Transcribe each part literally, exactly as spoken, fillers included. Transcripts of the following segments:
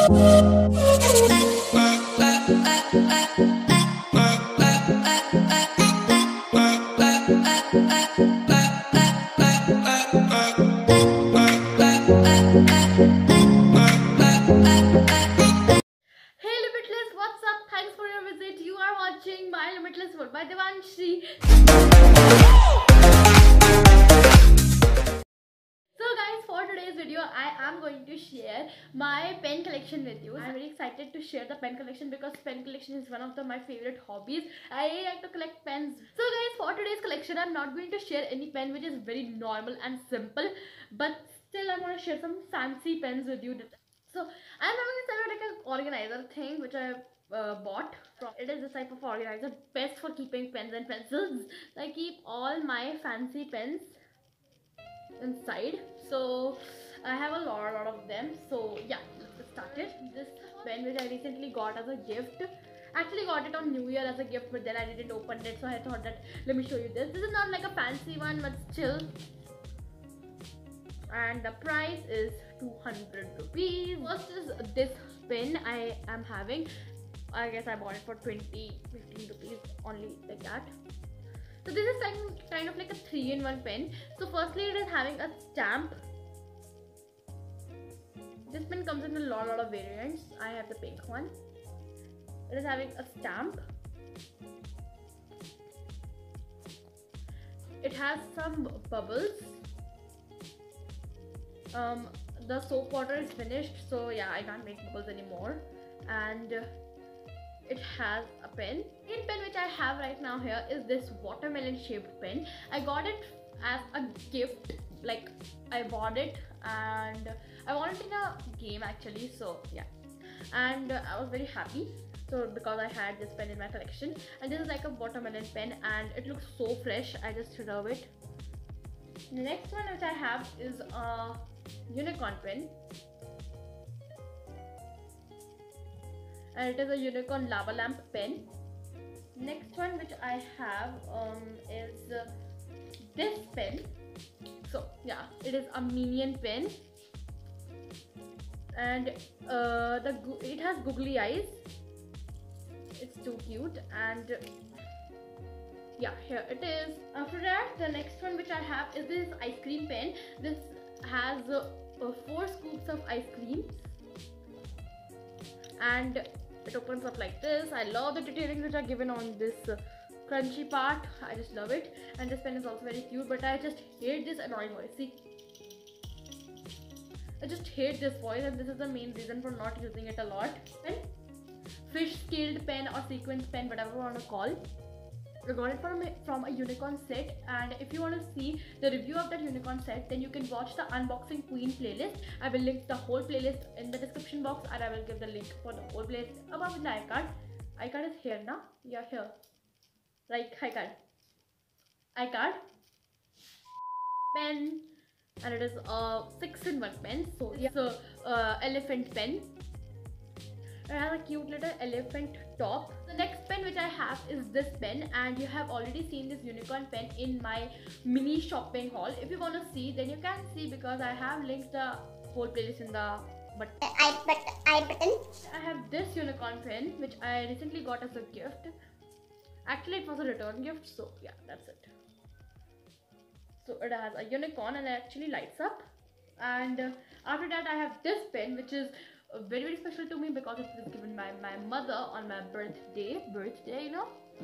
Limitless, what's up? Thanks for your visit. You are watching My Limitless World by Devanshi. So guys, for today's video, I am going to share my pen collection with you. I'm very excited to share the pen collection because pen collection is one of the, my favorite hobbies. I like to collect pens. So guys, for today's collection, I'm not going to share any pen which is very normal and simple, but still I'm going to share some fancy pens with you. So I'm having this type of like an organizer thing which I uh, bought from. It is this type of organizer, best for keeping pens and pencils. So I keep all my fancy pens inside. So I have a lot, a lot of them. So yeah, let's get started. This pen which I recently got as a gift. Actually got it on New Year as a gift, but then I didn't open it, so I thought that let me show you this. This is not like a fancy one, but still. And the price is two hundred rupees. First is this pen I am having. I guess I bought it for twenty, fifteen rupees only, like that. So this is kind, kind of like a three in one pen. So firstly it is having a stamp. This pen comes in a lot, lot of variants. I have the pink one. It is having a stamp. It has some bubbles. Um, the soap water is finished, so yeah, I can't make bubbles anymore. And uh, it has a pen. The pen which I have right now here is this watermelon shaped pen. I got it as a gift, like I bought it and I won it in a game actually, so yeah. And uh, I was very happy, so because I had this pen in my collection. And this is like a watermelon pen and it looks so fresh. I just love it. The next one which I have is a unicorn pen, and it is a unicorn lava lamp pen. Next one which I have um, is uh, this pen. So yeah, it is a minion pen, and uh, the it has googly eyes. It's too cute. And yeah, here it is. After that, the next one which I have is this ice cream pen. This has uh, uh, four scoops of ice cream, and it opens up like this. I love the detailing which are given on this uh, crunchy part. I just love it. And this pen is also very cute, but I just hate this annoying voice. See, I just hate this voice, and this is the main reason for not using it a lot. Pen, fish scaled pen or sequence pen, whatever you want to call. I got it from a, from a unicorn set, and if you want to see the review of that unicorn set, then you can watch the unboxing queen playlist. I will link the whole playlist in the description box, and I will give the link for the whole playlist above in the iCard. iCard is here now. Yeah, here. Like iCard. iCard. Pen, and it is a six in one pen. So yeah, so uh, elephant pen. It has a cute little elephant top. The next pen which I have is this pen, and you have already seen this unicorn pen in my mini shopping haul. If you want to see, then you can see because I have linked the whole playlist in the but I but I button. I have this unicorn pen which I recently got as a gift. Actually, it was a return gift, so yeah, that's it. So it has a unicorn and it actually lights up. And uh, after that, I have this pen which is very, very special to me because it was given by my mother on my birthday. Birthday, you know.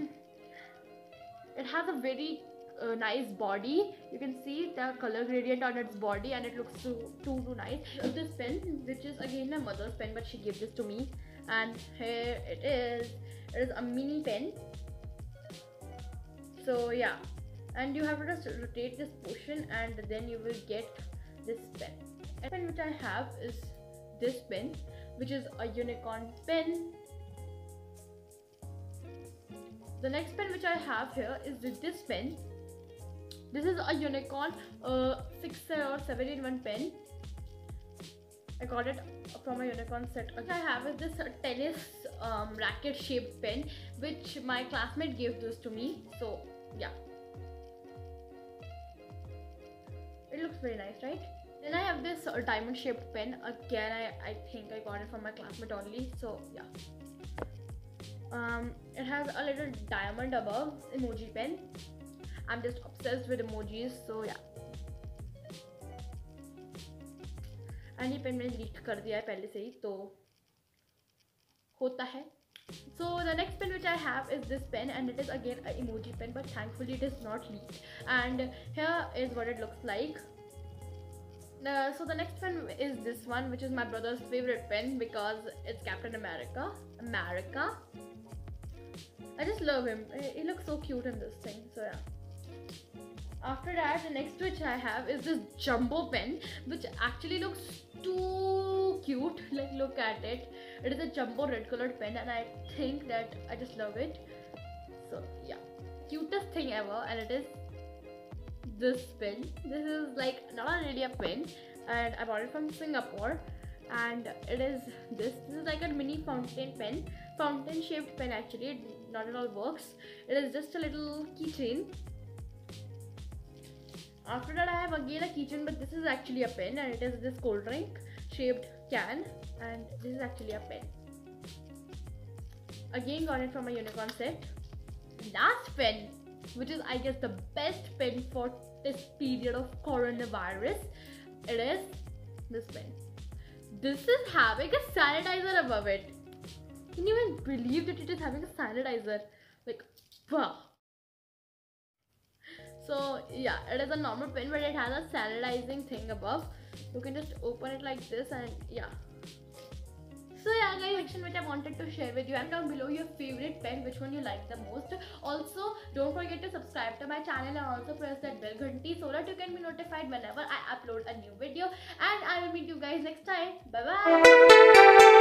It has a very uh, nice body. You can see the color gradient on its body, and it looks too too, too nice. This pen, which is again my mother's pen, but she gave this to me, and here it is. It is a mini pen. So yeah, and you have to just rotate this portion, and then you will get this pen. The pen which I have is this pen, which is a unicorn pen. The next pen which I have here is this pen. This is a unicorn uh, six or seven in one pen. I got it from a unicorn set. What I have is this uh, tennis um, racket shaped pen, which my classmate gave this to me. So yeah, it looks very nice, right? Then I have this uh, diamond shaped pen. Again, I, I think I got it from my classmate only. So yeah. Um, it has a little diamond above, emoji pen. I'm just obsessed with emojis, so yeah. And ये pen मैंने delete कर दिया है पहले से ही, तो होता है. So the next pen which I have is this pen, and it is again an emoji pen, but thankfully it is not leaked. And here is what it looks like. Uh, so the next pen is this one, which is my brother's favorite pen because it's Captain America. America. I just love him. He looks so cute in this thing. So yeah. After that, the next which I have is this jumbo pen, which actually looks too cute. Like, look at it. It is a jumbo red colored pen, and I think that I just love it. So yeah, cutest thing ever. And it is this pen. This is like not really a pen, and I bought it from Singapore. And it is this. This is like a mini fountain pen, fountain shaped pen actually. It not at all works. It is just a little keychain. After that, I have again a keychain, but this is actually a pen, and it is this cold drink shaped can, and this is actually a pen. Again, got it from a unicorn set. Last pen, which is I guess the best pen for this period of coronavirus, it is this pen. This is having a sanitizer above it. Can you even believe that it is having a sanitizer? Like, wow. So yeah, it is a normal pen, but it has a sanitizing thing above. You can just open it like this, and yeah. So yeah guys, section which I wanted to share with you. And down below your favorite pen, which one you like the most. Also, don't forget to subscribe to my channel, and also press that bell ghunty so that you can be notified whenever I upload a new video. And I will meet you guys next time. Bye bye.